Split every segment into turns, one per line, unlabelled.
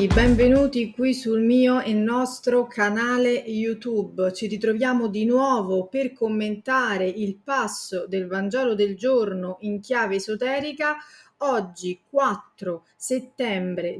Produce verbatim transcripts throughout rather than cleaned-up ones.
tutti, benvenuti qui sul mio e nostro canale YouTube. Ci ritroviamo di nuovo per commentare il passo del Vangelo del giorno in chiave esoterica. Oggi quattro settembre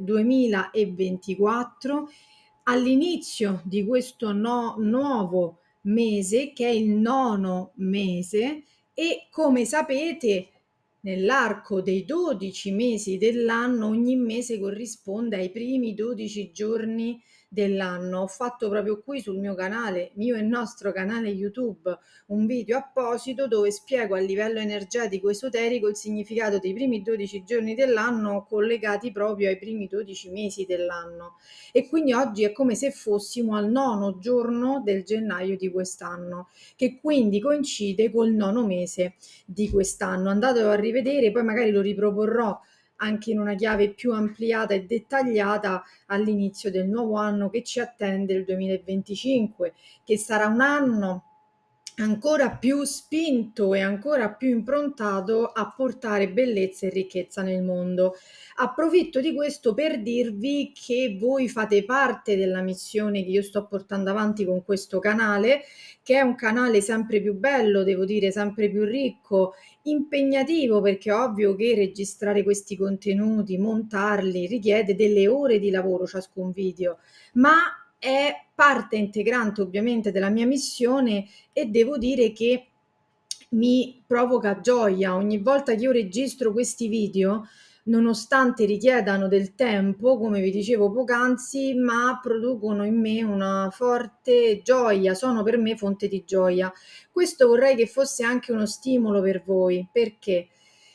duemilaventiquattro, all'inizio di questo no- nuovo mese, che è il nono mese, e come sapete nell'arco dei dodici mesi dell'anno, ogni mese corrisponde ai primi dodici giorni dell'anno. Ho fatto proprio qui sul mio canale, mio e nostro canale YouTube, un video apposito dove spiego a livello energetico esoterico il significato dei primi dodici giorni dell'anno collegati proprio ai primi dodici mesi dell'anno. E quindi oggi è come se fossimo al nono giorno del gennaio di quest'anno, che quindi coincide col nono mese di quest'anno. Andatelo a rivedere, poi magari lo riproporrò anche in una chiave più ampliata e dettagliata all'inizio del nuovo anno che ci attende, il duemilaventicinque, che sarà un anno ancora più spinto e ancora più improntato a portare bellezza e ricchezza nel mondo. Approfitto di questo per dirvi che voi fate parte della missione che io sto portando avanti con questo canale, che è un canale sempre più bello, devo dire sempre più ricco, impegnativo, perché è ovvio che registrare questi contenuti, montarli, richiede delle ore di lavoro ciascun video, ma è parte integrante ovviamente della mia missione e devo dire che mi provoca gioia ogni volta che io registro questi video, nonostante richiedano del tempo, come vi dicevo poc'anzi, ma producono in me una forte gioia, sono per me fonte di gioia. Questo vorrei che fosse anche uno stimolo per voi. Perché?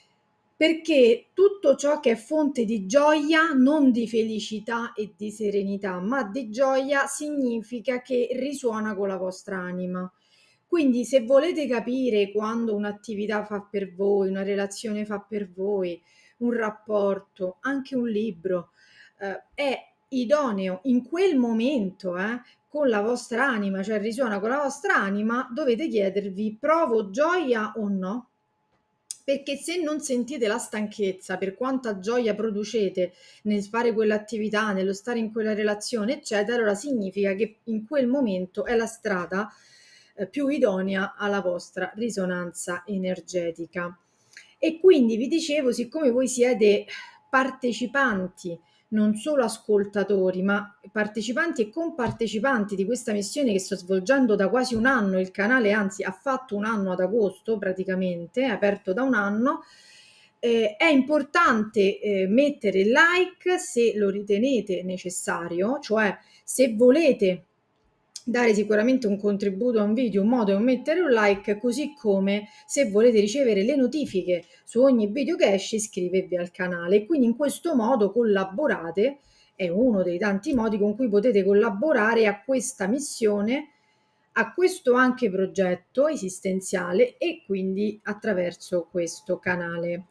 Perché tutto ciò che è fonte di gioia, non di felicità e di serenità, ma di gioia, significa che risuona con la vostra anima. Quindi se volete capire quando un'attività fa per voi, una relazione fa per voi, un rapporto, anche un libro, eh, è idoneo in quel momento, eh, con la vostra anima, cioè risuona con la vostra anima, dovete chiedervi: provo gioia o no? Perché se non sentite la stanchezza, per quanta gioia producete nel fare quell'attività, nello stare in quella relazione, eccetera, allora significa che in quel momento è la strada eh, più idonea alla vostra risonanza energetica. E quindi vi dicevo, siccome voi siete partecipanti, non solo ascoltatori, ma partecipanti e compartecipanti di questa missione che sto svolgendo da quasi un anno, il canale anzi ha fatto un anno ad agosto praticamente, è aperto da un anno, eh, è importante eh, mettere like se lo ritenete necessario, cioè se volete dare sicuramente un contributo a un video, un modo è mettere un like, così come se volete ricevere le notifiche su ogni video che esce, iscrivervi al canale. Quindi in questo modo collaborate, è uno dei tanti modi con cui potete collaborare a questa missione, a questo anche progetto esistenziale, e quindi attraverso questo canale.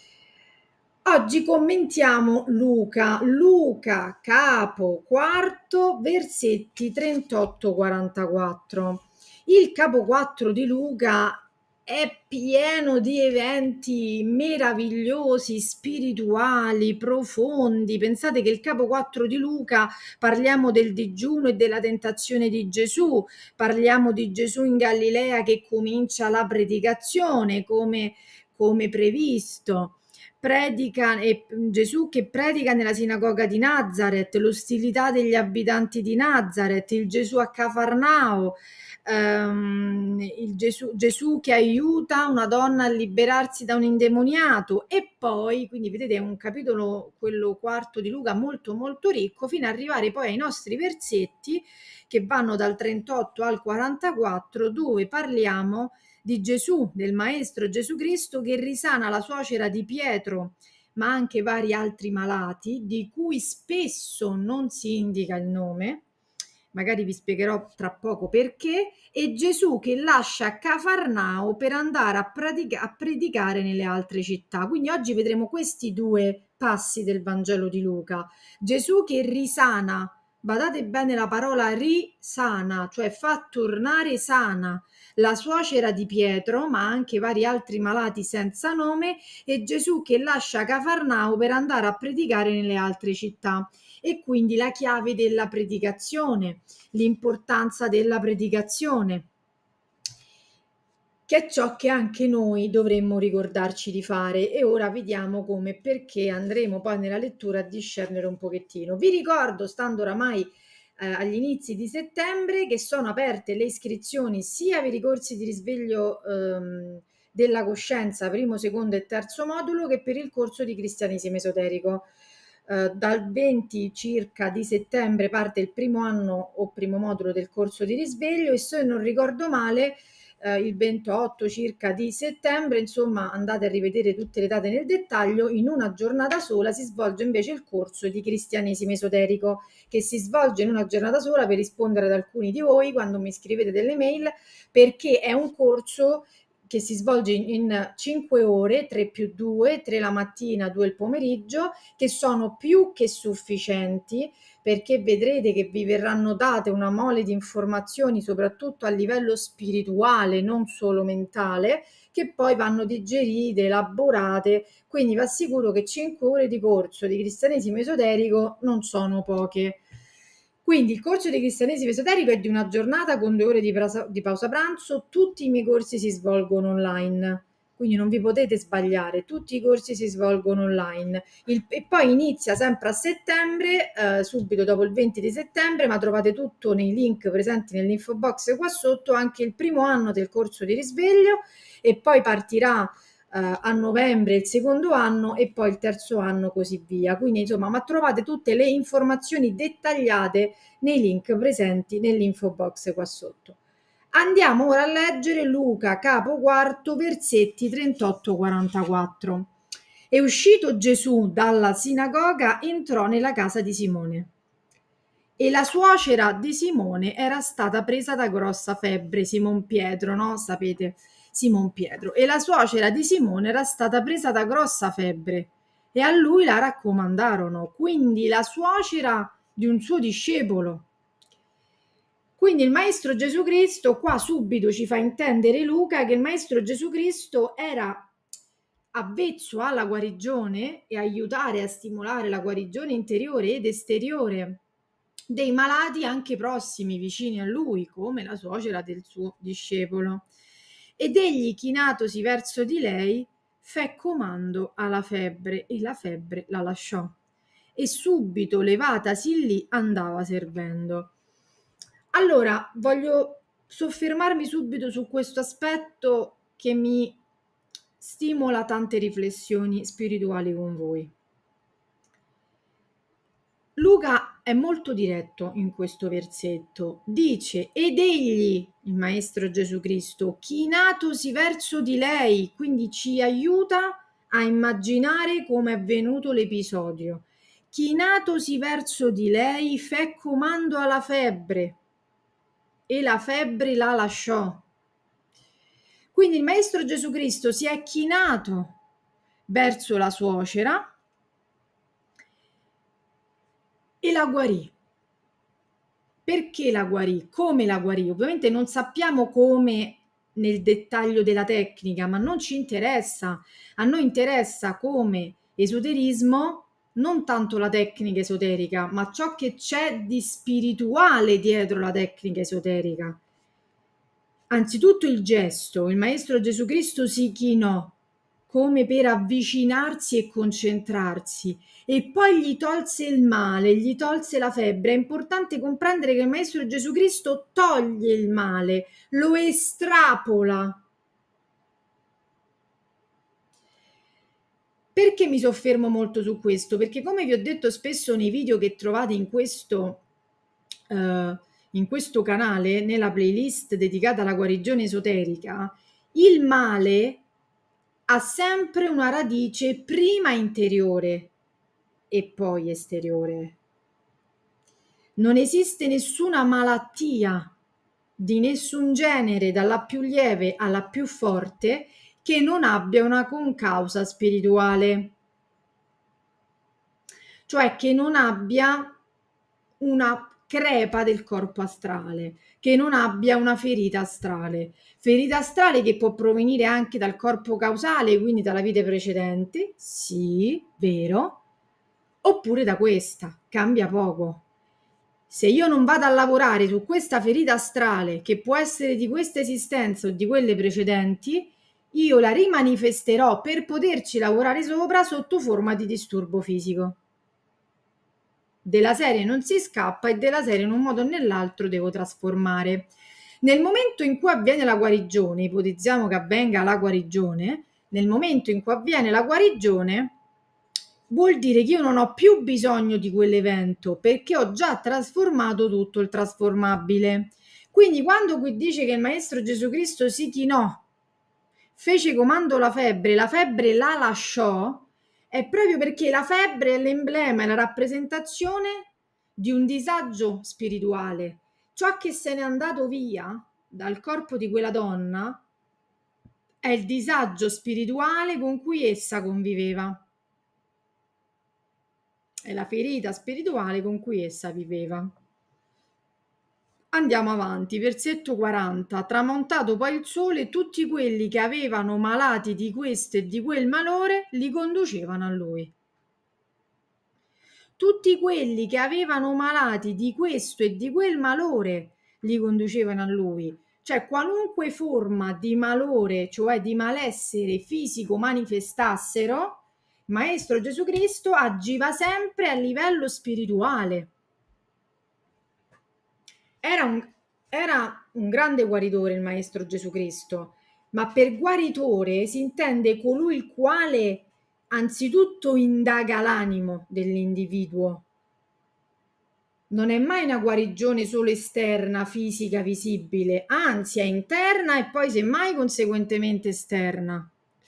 Oggi commentiamo Luca, Luca capo quarto, versetti trentotto quarantaquattro. Il capo quattro di Luca è pieno di eventi meravigliosi, spirituali, profondi. Pensate che il capo quattro di Luca, parliamo del digiuno e della tentazione di Gesù, parliamo di Gesù in Galilea che comincia la predicazione come, come previsto. Predica e Gesù che predica nella sinagoga di Nazareth, l'ostilità degli abitanti di Nazareth, il Gesù a Cafarnao, ehm, il Gesù, Gesù che aiuta una donna a liberarsi da un indemoniato, e poi, quindi vedete, è un capitolo, quello quarto di Luca, molto molto ricco, fino ad arrivare poi ai nostri versetti che vanno dal trentotto al quarantaquattro, dove parliamo di Gesù, del Maestro Gesù Cristo, che risana la suocera di Pietro, ma anche vari altri malati, di cui spesso non si indica il nome, magari vi spiegherò tra poco perché, e Gesù che lascia Cafarnao per andare a, pratica- a predicare nelle altre città. Quindi oggi vedremo questi due passi del Vangelo di Luca. Gesù che risana badate bene la parola risana, cioè fa tornare sana la suocera di Pietro, ma anche vari altri malati senza nome, e Gesù che lascia Cafarnao per andare a predicare nelle altre città. E quindi la chiave della predicazione, l'importanza della predicazione, che è ciò che anche noi dovremmo ricordarci di fare. E ora vediamo come e perché andremo poi nella lettura a discernere un pochettino. Vi ricordo, stando oramai eh, agli inizi di settembre, che sono aperte le iscrizioni sia per i corsi di risveglio ehm, della coscienza, primo, secondo e terzo modulo, che per il corso di cristianesimo esoterico. Uh, dal venti circa di settembre parte il primo anno o primo modulo del corso di risveglio, e se non ricordo male uh, il ventotto circa di settembre, insomma andate a rivedere tutte le date nel dettaglio, in una giornata sola si svolge invece il corso di cristianesimo esoterico, che si svolge in una giornata sola per rispondere ad alcuni di voi quando mi scrivete delle mail, perché è un corso che si svolge in cinque ore, tre più due, tre la mattina, due il pomeriggio, che sono più che sufficienti, perché vedrete che vi verranno date una mole di informazioni, soprattutto a livello spirituale, non solo mentale, che poi vanno digerite, elaborate, quindi vi assicuro che cinque ore di corso di cristianesimo esoterico non sono poche. Quindi il corso di cristianesimo esoterico è di una giornata con due ore di, prasa, di pausa pranzo. Tutti i miei corsi si svolgono online, quindi non vi potete sbagliare, tutti i corsi si svolgono online. Il, e poi inizia sempre a settembre, eh, subito dopo il venti di settembre, ma trovate tutto nei link presenti nell'info box qua sotto, anche il primo anno del corso di risveglio, e poi partirà Uh, a novembre il secondo anno e poi il terzo anno, così via. Quindi insomma, ma trovate tutte le informazioni dettagliate nei link presenti nell'info box qua sotto. Andiamo ora a leggere Luca capo quarto versetti trentotto quarantaquattro. E uscito Gesù dalla sinagoga entrò nella casa di Simone, e la suocera di Simone era stata presa da grossa febbre. Simon Pietro, no? Sapete, Simon Pietro. E la suocera di Simone era stata presa da grossa febbre e a lui la raccomandarono. Quindi la suocera di un suo discepolo. Quindi il Maestro Gesù Cristo, qua subito ci fa intendere Luca che il Maestro Gesù Cristo era avvezzo alla guarigione e aiutare a stimolare la guarigione interiore ed esteriore dei malati anche prossimi, vicini a lui, come la suocera del suo discepolo. Ed egli, chinatosi verso di lei, fe comando alla febbre, e la febbre la lasciò, e subito levatasi lì andava servendo. Allora, voglio soffermarmi subito su questo aspetto che mi stimola tante riflessioni spirituali con voi. Luca è molto diretto in questo versetto, dice: ed egli, il Maestro Gesù Cristo, chinatosi verso di lei, quindi ci aiuta a immaginare come è avvenuto l'episodio. Chinatosi verso di lei, fe comando alla febbre, e la febbre la lasciò. Quindi il Maestro Gesù Cristo si è chinato verso la suocera e la guarì. Perché la guarì? Come la guarì? Ovviamente non sappiamo come nel dettaglio della tecnica, ma non ci interessa. A noi interessa come esoterismo non tanto la tecnica esoterica, ma ciò che c'è di spirituale dietro la tecnica esoterica. Anzitutto il gesto, il Maestro Gesù Cristo si chinò come per avvicinarsi e concentrarsi, e poi gli tolse il male, gli tolse la febbre. È importante comprendere che il Maestro Gesù Cristo toglie il male, lo estrapola. Perché mi soffermo molto su questo? Perché, come vi ho detto spesso nei video che trovate in questo, uh, in questo canale, nella playlist dedicata alla guarigione esoterica, il male ha sempre una radice prima interiore e poi esteriore. Non esiste nessuna malattia di nessun genere, dalla più lieve alla più forte, che non abbia una concausa spirituale, cioè che non abbia una crepa del corpo astrale, che non abbia una ferita astrale. Ferita astrale che può provenire anche dal corpo causale, quindi dalla vita precedente, sì, vero, oppure da questa, cambia poco. Se io non vado a lavorare su questa ferita astrale, che può essere di questa esistenza o di quelle precedenti, io la rimanifesterò per poterci lavorare sopra sotto forma di disturbo fisico. Della serie non si scappa e della serie in un modo o nell'altro devo trasformare. Nel momento in cui avviene la guarigione, ipotizziamo che avvenga la guarigione, nel momento in cui avviene la guarigione, vuol dire che io non ho più bisogno di quell'evento perché ho già trasformato tutto il trasformabile. Quindi quando qui dice che il Maestro Gesù Cristo si chinò, fece comando la febbre, la febbre la lasciò, è proprio perché la febbre è l'emblema e la rappresentazione di un disagio spirituale. Ciò che se n'è andato via dal corpo di quella donna è il disagio spirituale con cui essa conviveva. È la ferita spirituale con cui essa viveva. Andiamo avanti, versetto quaranta. Tramontato poi il sole, tutti quelli che avevano malati di questo e di quel malore li conducevano a lui. Tutti quelli che avevano malati di questo e di quel malore li conducevano a lui. Cioè qualunque forma di malore, cioè di malessere fisico manifestassero, Maestro Gesù Cristo agiva sempre a livello spirituale. Era un, era un grande guaritore il Maestro Gesù Cristo, ma per guaritore si intende colui il quale anzitutto indaga l'animo dell'individuo. Non è mai una guarigione solo esterna, fisica, visibile, anzi è interna e poi semmai conseguentemente esterna.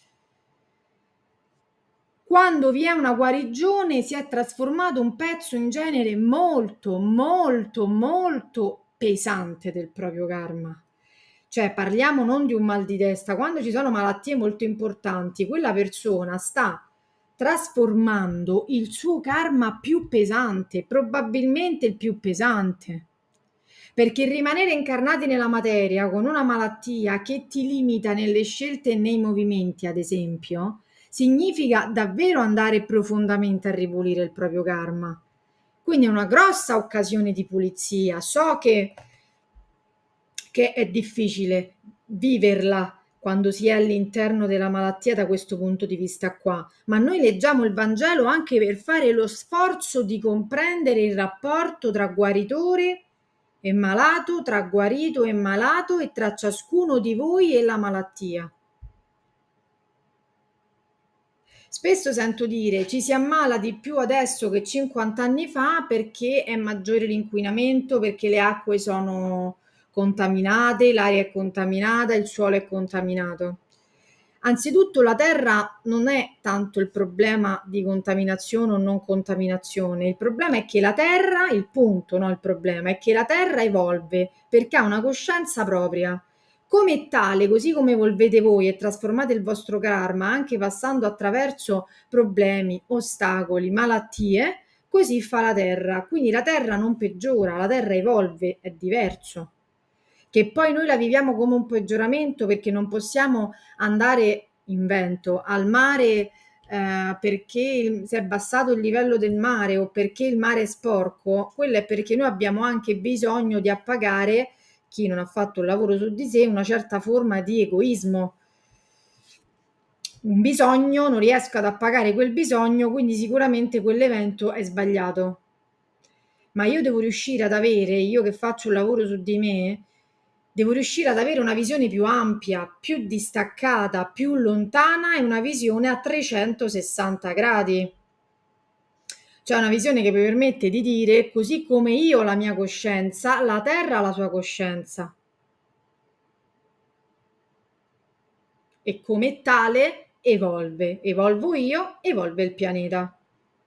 Quando vi è una guarigione si è trasformato un pezzo in genere molto, molto, molto pesante del proprio karma. Cioè parliamo non di un mal di testa, quando ci sono malattie molto importanti, quella persona sta trasformando il suo karma più pesante, probabilmente il più pesante. Perché rimanere incarnati nella materia con una malattia che ti limita nelle scelte e nei movimenti, ad esempio, significa davvero andare profondamente a ripulire il proprio karma. Quindi è una grossa occasione di pulizia. So che, che è difficile viverla quando si è all'interno della malattia da questo punto di vista qua, ma noi leggiamo il Vangelo anche per fare lo sforzo di comprendere il rapporto tra guaritore e malato, tra guarito e malato e tra ciascuno di voi e la malattia. Spesso sento dire ci si ammala di più adesso che cinquanta anni fa perché è maggiore l'inquinamento, perché le acque sono contaminate, l'aria è contaminata, il suolo è contaminato. Anzitutto la terra non è tanto il problema di contaminazione o non contaminazione, il problema è che la terra, il punto, no il problema, è che la terra evolve perché ha una coscienza propria. Come tale, così come evolvete voi e trasformate il vostro karma anche passando attraverso problemi, ostacoli, malattie, così fa la terra. Quindi la terra non peggiora, la terra evolve, è diverso. Che poi noi la viviamo come un peggioramento perché non possiamo andare in vento al mare eh, perché si è abbassato il livello del mare o perché il mare è sporco, quello è perché noi abbiamo anche bisogno di appagare, chi non ha fatto il lavoro su di sé, una certa forma di egoismo. Un bisogno, non riesco ad appagare quel bisogno, quindi sicuramente quell'evento è sbagliato. Ma io devo riuscire ad avere, io che faccio un lavoro su di me, devo riuscire ad avere una visione più ampia, più distaccata, più lontana e una visione a trecentosessanta gradi. Cioè una visione che mi permette di dire, così come io ho la mia coscienza, la Terra ha la sua coscienza. E come tale evolve. Evolvo io, evolve il pianeta.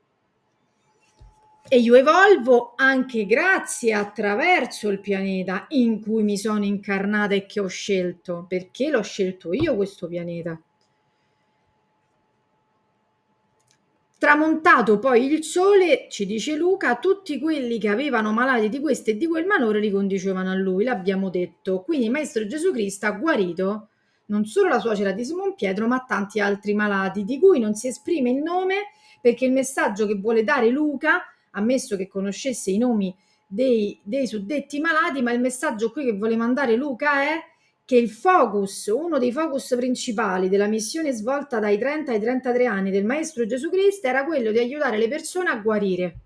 E io evolvo anche grazie attraverso il pianeta in cui mi sono incarnata e che ho scelto, perché l'ho scelto io questo pianeta. Tramontato poi il sole, ci dice Luca, tutti quelli che avevano malati di questo e di quel malore riconducevano a lui, l'abbiamo detto. Quindi il Maestro Gesù Cristo ha guarito non solo la suocera di Simon Pietro, ma tanti altri malati, di cui non si esprime il nome, perché il messaggio che vuole dare Luca, ammesso che conoscesse i nomi dei, dei suddetti malati, ma il messaggio qui che vuole mandare Luca è che il focus, uno dei focus principali della missione svolta dai trenta ai trentatré anni del Maestro Gesù Cristo era quello di aiutare le persone a guarire.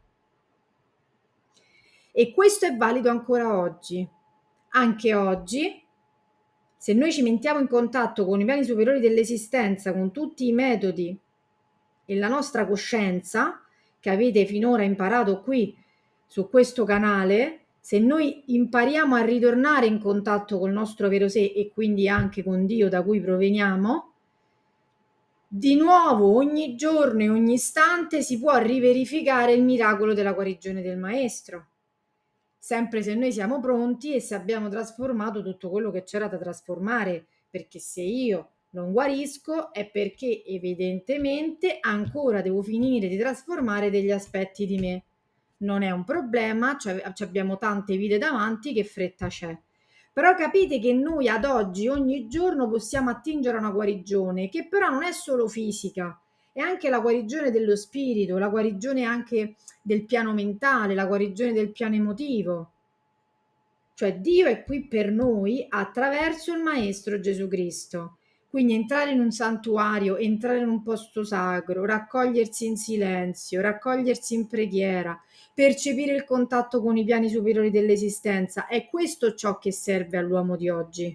E questo è valido ancora oggi. Anche oggi, se noi ci mettiamo in contatto con i piani superiori dell'esistenza, con tutti i metodi e la nostra coscienza, che avete finora imparato qui su questo canale, se noi impariamo a ritornare in contatto col nostro vero sé e quindi anche con Dio da cui proveniamo, di nuovo ogni giorno e ogni istante si può riverificare il miracolo della guarigione del Maestro. Sempre se noi siamo pronti e se abbiamo trasformato tutto quello che c'era da trasformare, perché se io non guarisco è perché evidentemente ancora devo finire di trasformare degli aspetti di me. Non è un problema, cioè abbiamo tante vite davanti, che fretta c'è. Però capite che noi ad oggi, ogni giorno, possiamo attingere a una guarigione, che però non è solo fisica, è anche la guarigione dello spirito, la guarigione anche del piano mentale, la guarigione del piano emotivo. Cioè Dio è qui per noi attraverso il Maestro Gesù Cristo. Quindi entrare in un santuario, entrare in un posto sacro, raccogliersi in silenzio, raccogliersi in preghiera, percepire il contatto con i piani superiori dell'esistenza, è questo ciò che serve all'uomo di oggi.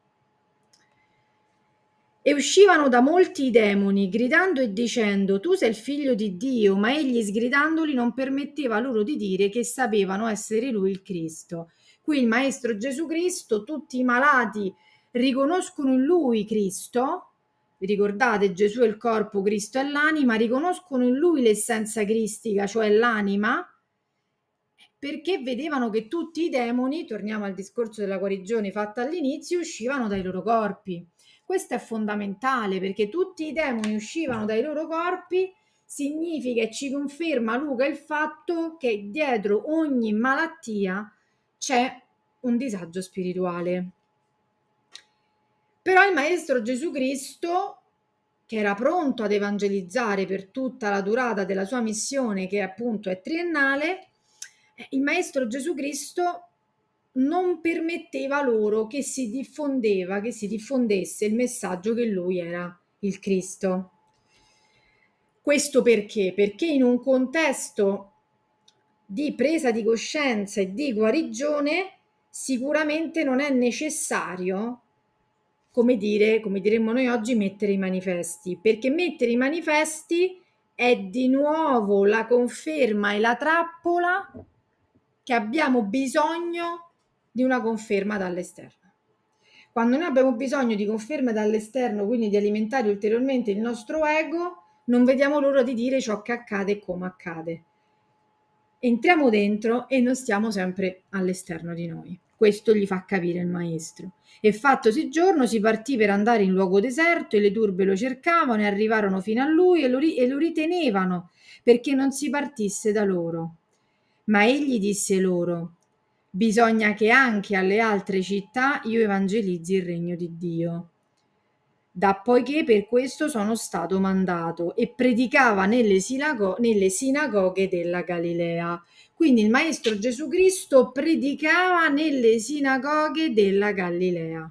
E uscivano da molti i demoni, gridando e dicendo: tu sei il figlio di Dio, ma egli sgridandoli non permetteva loro di dire che sapevano essere lui il Cristo. Qui il Maestro Gesù Cristo, tutti i malati riconoscono in lui Cristo, vi ricordate Gesù è il corpo, Cristo è l'anima, riconoscono in lui l'essenza cristica, cioè l'anima, perché vedevano che tutti i demoni, torniamo al discorso della guarigione fatta all'inizio, uscivano dai loro corpi. Questo è fondamentale, perché tutti i demoni uscivano dai loro corpi, significa e ci conferma Luca il fatto che dietro ogni malattia c'è un disagio spirituale. Però il Maestro Gesù Cristo, che era pronto ad evangelizzare per tutta la durata della sua missione, che appunto è triennale, il Maestro Gesù Cristo non permetteva loro che si diffondeva, che si diffondesse il messaggio che lui era il Cristo. Questo perché? Perché in un contesto di presa di coscienza e di guarigione sicuramente non è necessario, come dire, come diremmo noi oggi, mettere i manifesti, perché mettere i manifesti è di nuovo la conferma e la trappola che abbiamo bisogno di una conferma dall'esterno. Quando noi abbiamo bisogno di conferme dall'esterno, quindi di alimentare ulteriormente il nostro ego, non vediamo l'ora di dire ciò che accade e come accade. Entriamo dentro e non stiamo sempre all'esterno di noi. Questo gli fa capire il Maestro. E fattosi giorno si partì per andare in luogo deserto e le turbe lo cercavano e arrivarono fino a lui e lo, ri- e lo ritenevano perché non si partisse da loro. Ma egli disse loro: bisogna che anche alle altre città io evangelizzi il regno di Dio, da poiché per questo sono stato mandato, e predicava nelle, sinago- nelle sinagoghe della Galilea. Quindi il Maestro Gesù Cristo predicava nelle sinagoghe della Galilea,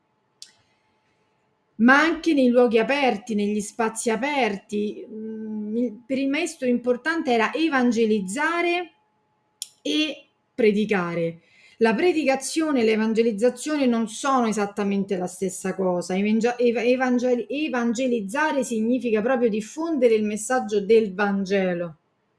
ma anche nei luoghi aperti, negli spazi aperti. Per il Maestro importante era evangelizzare e predicare. La predicazione e l'evangelizzazione non sono esattamente la stessa cosa. Evangel- evangelizzare significa proprio diffondere il messaggio del Vangelo.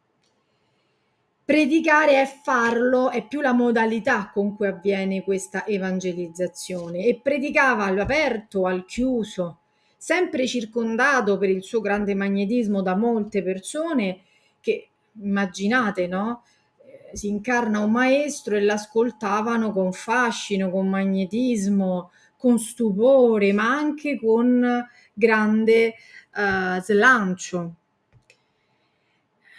Predicare è farlo, è più la modalità con cui avviene questa evangelizzazione. E predicava all'aperto, al chiuso, sempre circondato per il suo grande magnetismo da molte persone che, immaginate, no? Si incarna un maestro e l'ascoltavano con fascino, con magnetismo, con stupore, ma anche con grande uh, slancio.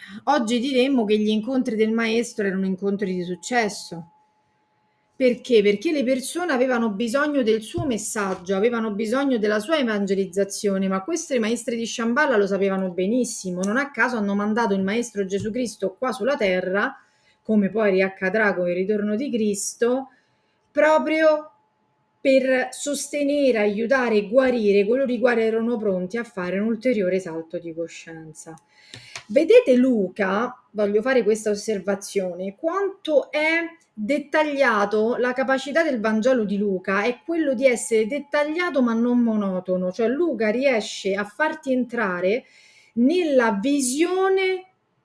Oggi diremmo che gli incontri del maestro erano incontri di successo. Perché? Perché le persone avevano bisogno del suo messaggio, avevano bisogno della sua evangelizzazione, ma questo i maestri di Shambhala lo sapevano benissimo. Non a caso hanno mandato il Maestro Gesù Cristo qua sulla terra, come poi riaccadrà con il ritorno di Cristo, proprio per sostenere, aiutare e guarire coloro i quali erano pronti a fare un ulteriore salto di coscienza. Vedete Luca, voglio fare questa osservazione, quanto è dettagliato. La capacità del Vangelo di Luca è quello di essere dettagliato ma non monotono, cioè Luca riesce a farti entrare nella visione.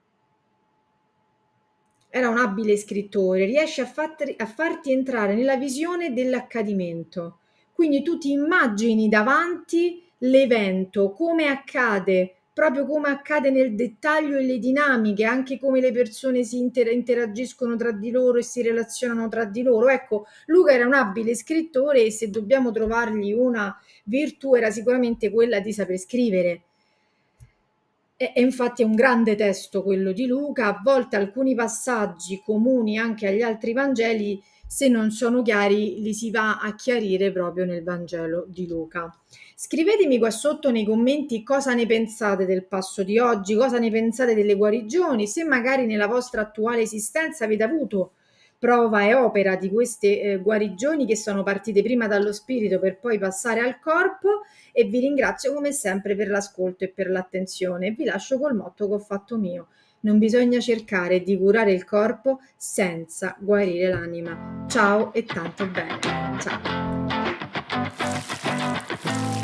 Era un abile scrittore, riesce a, fatti, a farti entrare nella visione dell'accadimento. Quindi tu ti immagini davanti l'evento, come accade, proprio come accade nel dettaglio e le dinamiche, anche come le persone si inter- interagiscono tra di loro e si relazionano tra di loro. Ecco, Luca era un abile scrittore e se dobbiamo trovargli una virtù era sicuramente quella di saper scrivere. E, e infatti è un grande testo quello di Luca, a volte alcuni passaggi comuni anche agli altri Vangeli, se non sono chiari, li si va a chiarire proprio nel Vangelo di Luca. Scrivetemi qua sotto nei commenti cosa ne pensate del passo di oggi, cosa ne pensate delle guarigioni, se magari nella vostra attuale esistenza avete avuto prova e opera di queste eh, guarigioni che sono partite prima dallo spirito per poi passare al corpo, e vi ringrazio come sempre per l'ascolto e per l'attenzione e vi lascio col motto che ho fatto mio: non bisogna cercare di curare il corpo senza guarire l'anima. Ciao e tanto bene. Ciao.